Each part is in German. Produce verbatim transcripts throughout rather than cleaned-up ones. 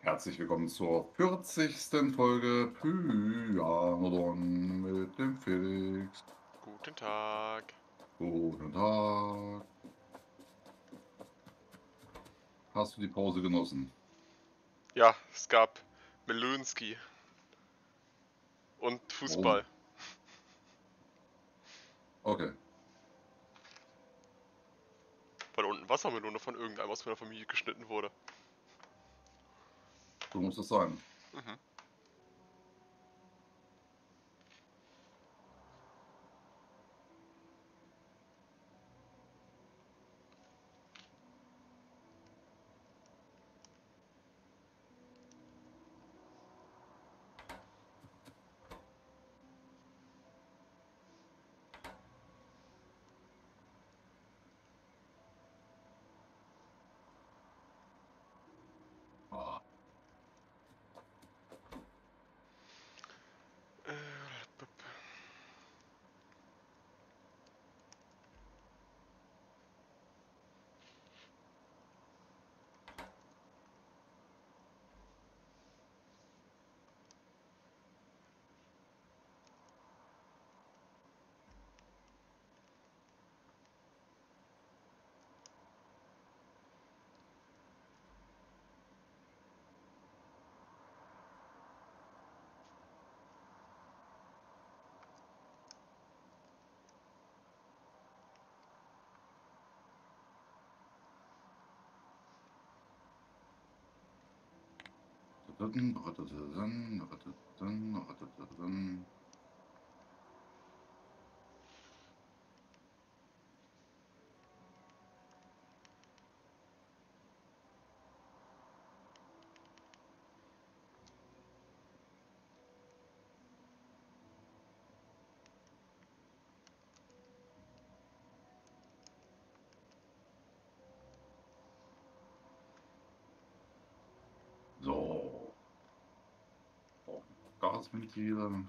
Herzlich willkommen zur vierzigsten Folge Pyanodon mit dem Felix. Guten Tag. Guten Tag. Hast du die Pause genossen? Ja, es gab Melönski und Oh, Fußball. okay. Weil unten Wassermelone von irgendeinem aus meiner Familie geschnitten wurde. So muss es sein. Mhm. Ah, Äh, b- b- So, Gasventile.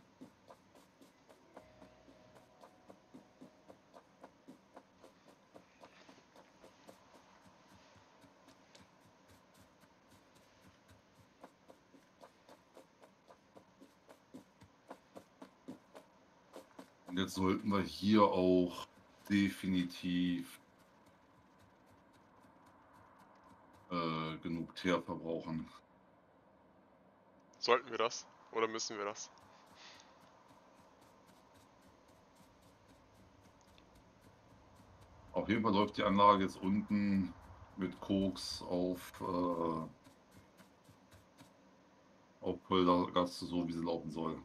Und jetzt sollten wir hier auch definitiv äh, genug Teer verbrauchen. Sollten wir das? Oder müssen wir das? Auf jeden Fall läuft die Anlage jetzt unten mit Koks auf, äh, auf Vollgas, so wie sie laufen soll.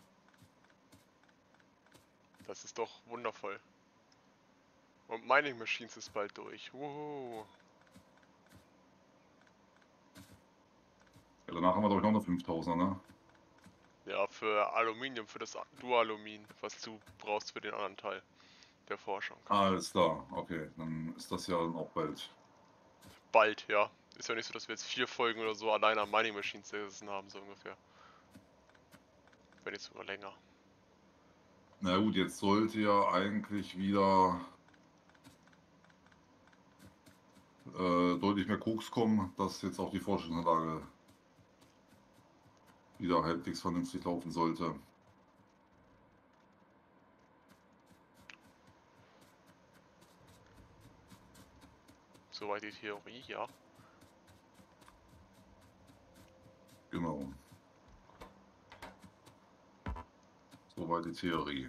Das ist doch wundervoll. Und Mining Machines ist bald durch. Wuhu. Ja, danach haben wir doch noch eine fünftausender, ne? Ja, für Aluminium, für das Dualumin, was du brauchst für den anderen Teil der Forschung. Alles klar, okay, dann ist das ja dann auch bald. Bald, ja. Ist ja nicht so, dass wir jetzt vier Folgen oder so allein an Mining Machines gesessen haben, so ungefähr. Wenn nicht sogar länger. Na gut, jetzt sollte ja eigentlich wieder äh, deutlich mehr Koks kommen, dass jetzt auch die Forschungsanlage wieder halbwegs vernünftig laufen sollte. Soweit die Theorie, ja. Genau, soweit die Theorie.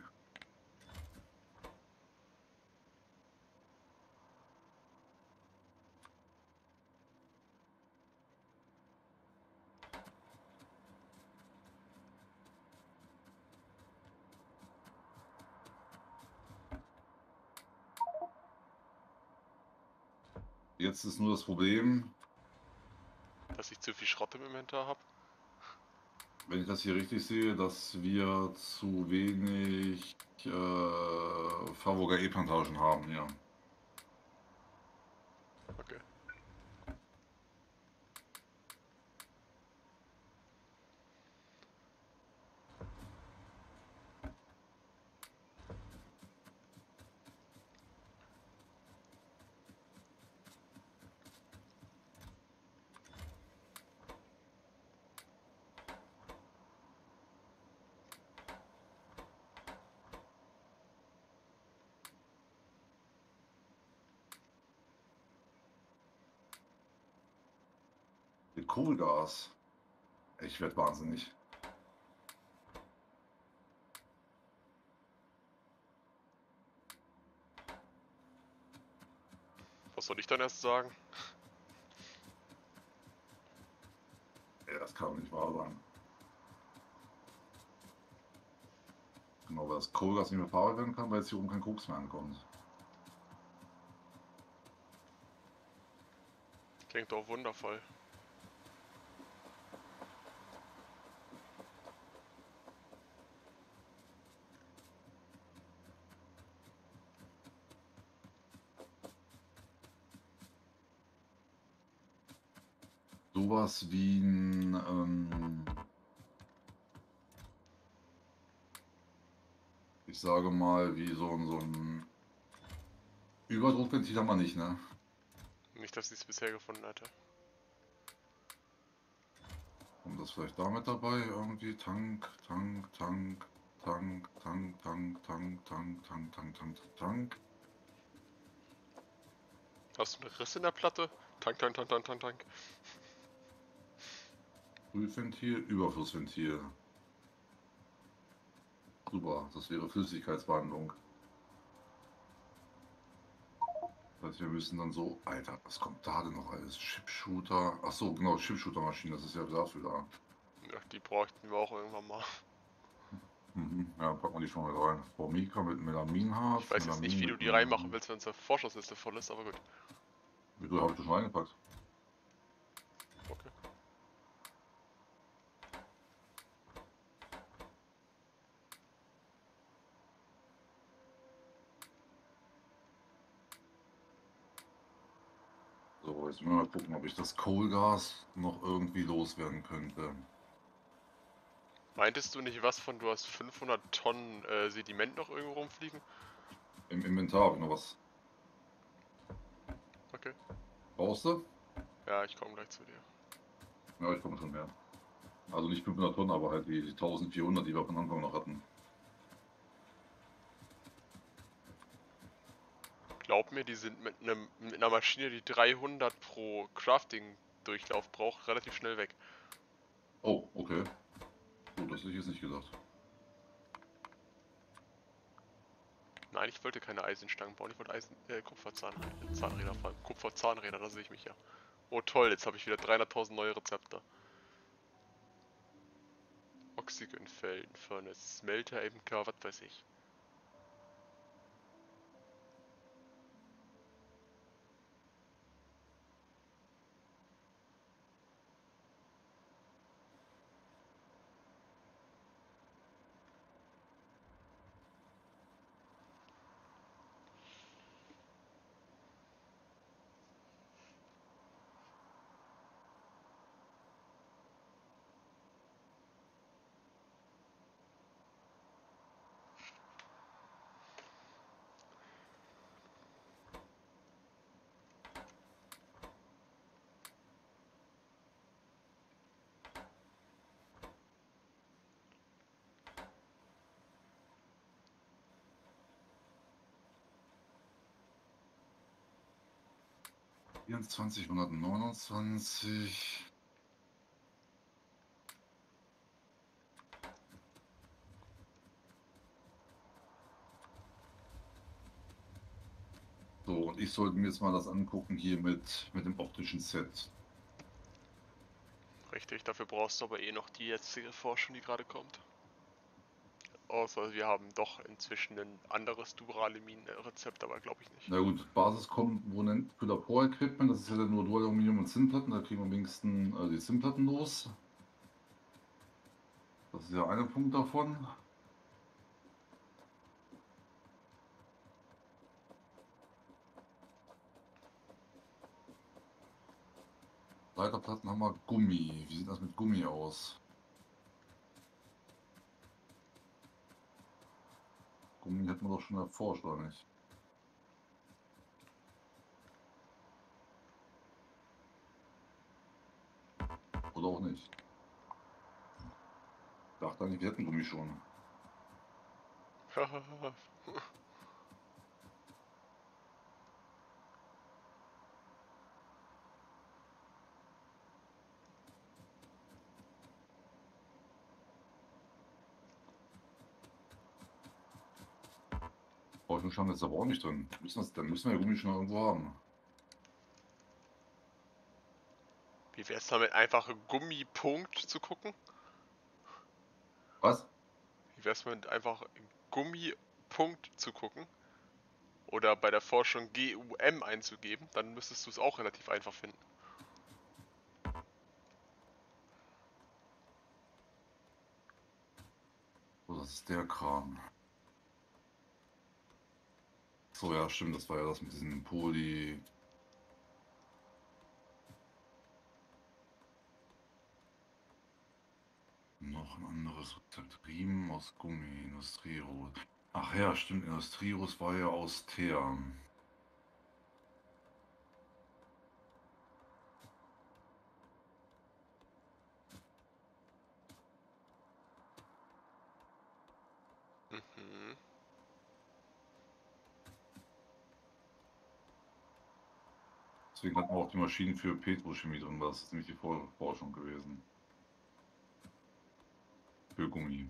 Jetzt ist nur das Problem, Dass ich zu viel Schrott im Inventar habe. wenn ich das hier richtig sehe, dass wir zu wenig äh, Favoga E-Plantagen haben, ja. Okay. Mit Kohlgas. Ich werde wahnsinnig. Was soll ich dann erst sagen? Ja, das kann doch nicht wahr sein. Genau, weil das Kohlgas nicht mehr verarbeitet werden kann, weil jetzt hier oben kein Koks mehr ankommt. Klingt doch wundervoll. Sowas wie ein, ähm, ich sage mal, wie so ein, so ein Überdruckventil haben wir nicht, ne? Nicht, dass ich es bisher gefunden hätte. Und das vielleicht damit dabei irgendwie? Tank, Tank, Tank, Tank, Tank, Tank, Tank, Tank, Tank, Tank, Tank, Tank. Hast du einen Riss in der Platte? Tank, tank, tank, tank, tank, tank. Prüfventil, Überflussventil. Super, das wäre Flüssigkeitsbehandlung. Das heißt, wir müssen dann so, Alter, was kommt da denn noch alles? Chipshooter, ach so, genau, Chipshooter-Maschine, das ist ja dafür da. Ja, die bräuchten wir auch irgendwann mal. Mhm. Ja, packen wir die schon mal rein. Formica mit Ich Melaminharz, weiß jetzt nicht, Melamin wie du mit die reinmachen Melamin. willst, wenn unsere Forschungsliste voll ist, aber gut. Wieso habe ich das schon reingepackt? Okay. So, jetzt müssen wir mal gucken, ob ich das Kohlgas noch irgendwie loswerden könnte. Meintest du nicht was von, du hast fünfhundert Tonnen äh, Sediment noch irgendwo rumfliegen? Im Inventar habe ich noch was. Okay. Brauchst du? Ja, ich komme gleich zu dir. Ja, ich komme schon mehr. Also nicht fünfhundert Tonnen, aber halt die eintausendvierhundert, die wir von Anfang noch hatten. Glaub mir, die sind mit, einem, mit einer Maschine, die dreihundert pro Crafting-Durchlauf braucht, relativ schnell weg. Oh, okay. Gut, das hätte ich jetzt nicht gedacht. Nein, ich wollte keine Eisenstangen bauen, ich wollte Eisen, äh, Kupferzahnräder, Zahnräder vor allem. Kupferzahnräder, da sehe ich mich ja. Oh toll, jetzt habe ich wieder dreihunderttausend neue Rezepte. Oxygen Felden, Furnace, Smelter, M K, was weiß ich. vierundzwanzig, hundertneunundzwanzig. So, und ich sollte mir jetzt mal das angucken hier mit, mit dem optischen Set. Richtig, dafür brauchst du aber eh noch die jetzige Forschung, die gerade kommt. Außer wir haben doch inzwischen ein anderes Duralumin-Rezept, aber glaube ich nicht. Na gut, Basiskomponent für Labor-Equipment, das ist ja dann nur Dualuminium und Zinnplatten, da kriegen wir am wenigsten äh, die Zinnplatten los. Das ist ja einer Punkt davon. Leiterplatten haben wir Gummi. Wie sieht das mit Gummi aus? Gummi hätten wir doch schon erforscht, oder nicht? Oder auch nicht. Ich dachte eigentlich, wir hätten Gummi schon. Eisenstange ist aber auch nicht drin. Müssen das, dann müssen wir ja Gummi schon irgendwo haben. Wie wär's damit, einfach Gummipunkt zu gucken? Was? Wie wär's mit einfach Gummipunkt zu gucken? Oder bei der Forschung G U M einzugeben, dann müsstest du es auch relativ einfach finden. So, das ist der Kram. So, ja, stimmt, das war ja das mit diesem Poly. Noch ein anderes Rezept. Riemen aus Gummi, Industrierose. Ach ja, stimmt, Industrierose war ja aus Teer. Mhm. Deswegen hatten wir auch die Maschinen für Petrochemie drin, das ist nämlich die Vor Forschung gewesen. Für Gummi.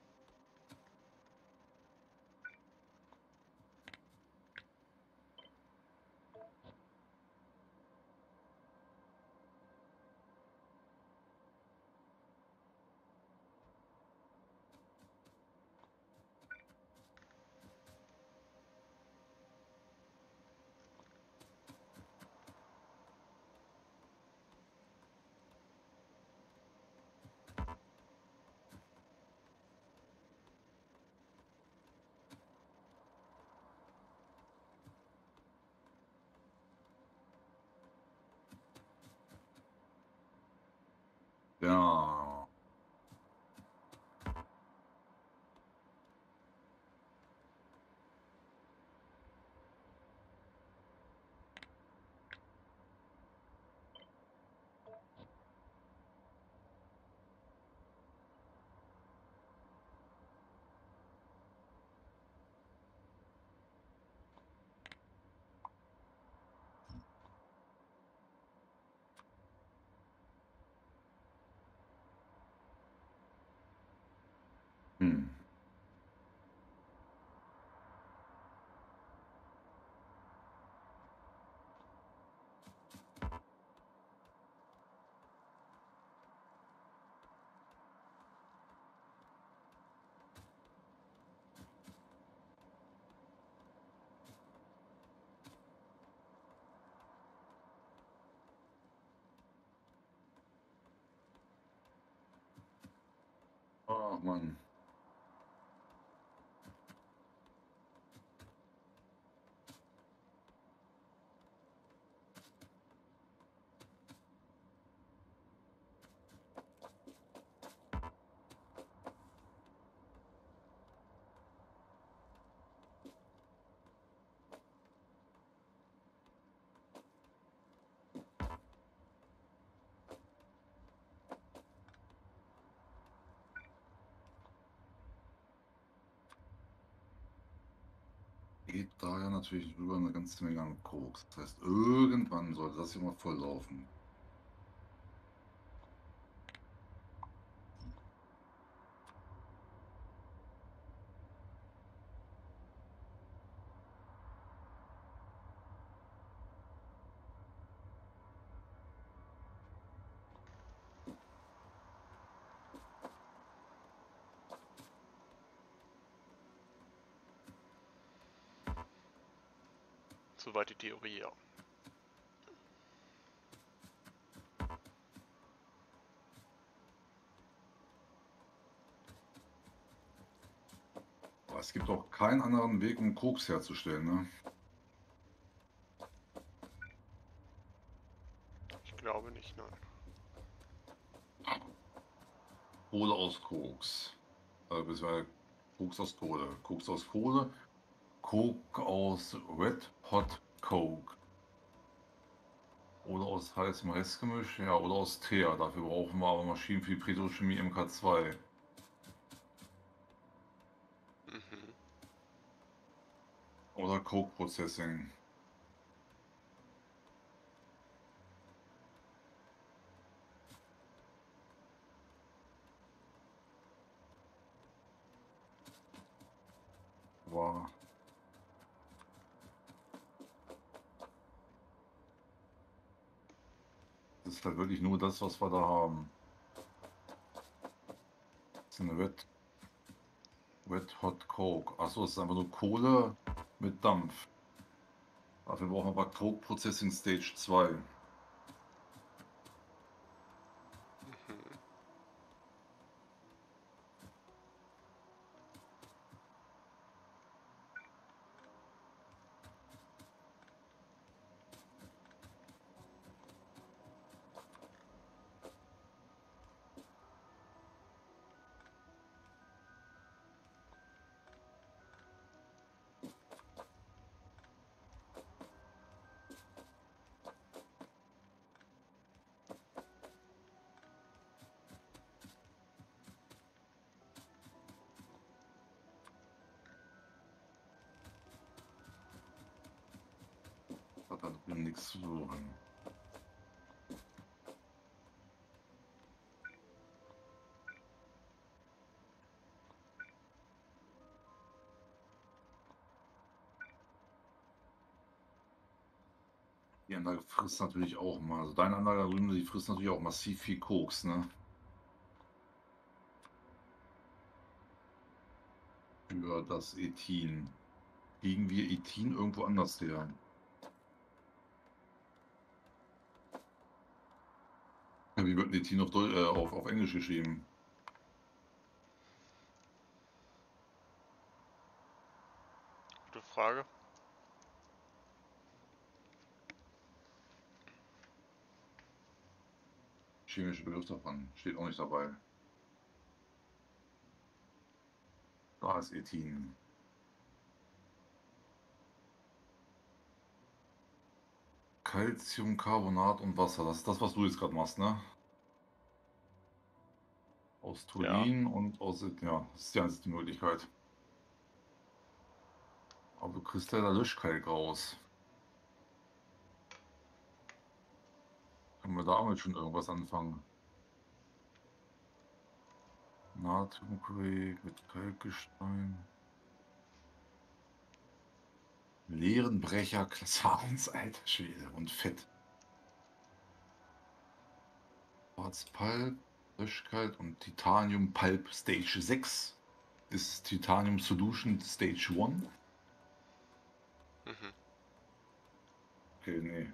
Ja. Hm. Ach Mann. Geht da ja natürlich über eine ganze Menge an Koks. Das heißt, irgendwann sollte das hier mal voll laufen. Soweit die Theorie, ja. Aber es gibt auch keinen anderen Weg, um Koks herzustellen, ne? Ich glaube nicht, nein. Kohle aus Koks. Äh, beziehungsweise Koks aus Kohle. Koks aus Kohle. Coke aus Red Hot Coke. Oder aus heißem Restgemisch, ja, oder aus Teer. Dafür brauchen wir aber Maschinen für die Petrochemie M K zwei. Mhm. Oder Coke Processing. War Das ist halt wirklich nur das, was wir da haben. Das ist eine Red, Red Hot Coke. Achso, es ist einfach nur Kohle mit Dampf. Dafür brauchen wir aber Coke Processing Stage zwei. Mhm. Hat da drüben nichts zu suchen. Die Anlage frisst natürlich auch mal. Also deine Anlage da drüben, die frisst natürlich auch massiv viel Koks, ne? Für das Ethin. Kriegen wir Ethin irgendwo anders her? Ja, wie wird ein Ethin auf, Deu- äh, auf, auf Englisch geschrieben? Gute Frage. Chemische Begriff davon. Steht auch nicht dabei. Da ist Ethin. Calciumcarbonat und Wasser. Das ist das, was du jetzt gerade machst, ne? Aus Ja. Tolin und aus. Ja, das ist die einzige Möglichkeit. Aber du kriegst leider Löschkalk raus. Können wir damit schon irgendwas anfangen? Natriumchlorid mit Kalkgestein. Leeren Brecher, Klasse eins, alter Schwede. Und Fett. Quarzpulp, Löschkalk und Titanium Pulp Stage sechs. Ist Titanium Solution Stage eins? Mhm. Okay, nee.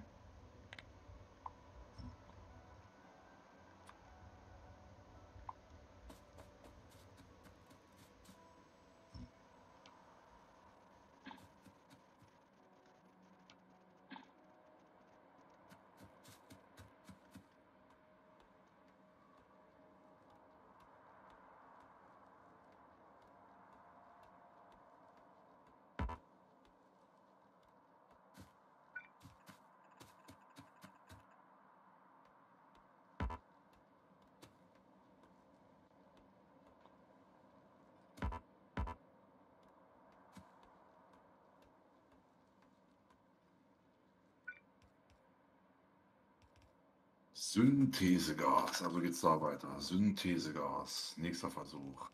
Synthesegas, also geht's da weiter. Synthesegas, nächster Versuch.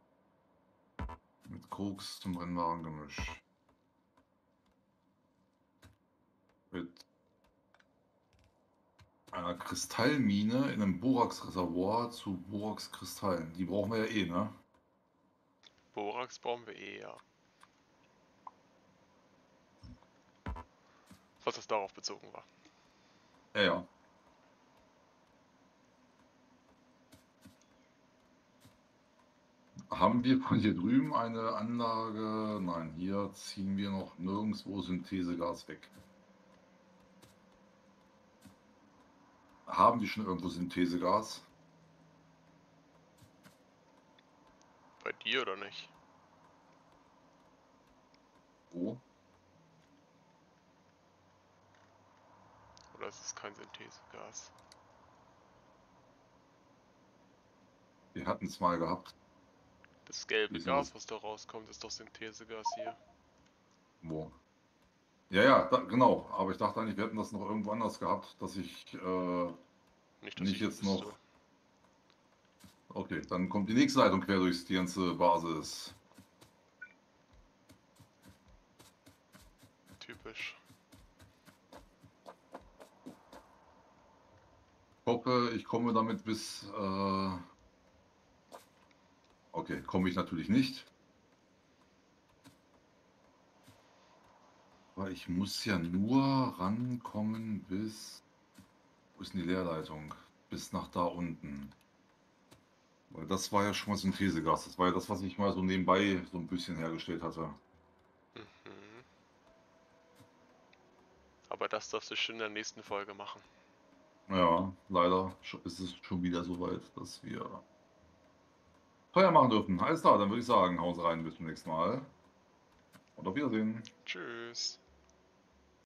Mit Koks zum brennbaren Gemisch. Mit einer Kristallmine in einem Boraxreservoir zu Boraxkristallen. Die brauchen wir ja eh, ne? Borax brauchen wir eh, ja. Was das darauf bezogen war. Ja, ja. Haben wir von hier drüben eine Anlage? Nein, hier ziehen wir noch nirgendwo Synthesegas weg. Haben wir schon irgendwo Synthesegas? Bei dir oder nicht? Wo? Oder ist es kein Synthesegas? Wir hatten es mal gehabt. Das gelbe Wieso das? Gas, was da rauskommt, ist doch Synthesegas hier. Wo? Ja, ja, da, genau. Aber ich dachte eigentlich, wir hätten das noch irgendwo anders gehabt, dass ich äh, Nicht, dass nicht ich jetzt wüsste. noch. Okay, dann kommt die nächste Leitung quer durch die ganze Basis. Typisch. hoffe, ich komme damit bis... Äh... Okay, komme ich natürlich nicht. Aber ich muss ja nur rankommen bis... Wo ist denn die Leerleitung? Bis nach da unten. Weil das war ja schon mal Synthesegas. Das war ja das, was ich mal so nebenbei so ein bisschen hergestellt hatte. Mhm. Aber das darfst du schon in der nächsten Folge machen. Ja, leider sch- ist es schon wieder so weit, dass wir Feuer machen dürfen. Alles klar, dann würde ich sagen, hauen Sie rein, bis zum nächsten Mal. Und auf Wiedersehen. Tschüss.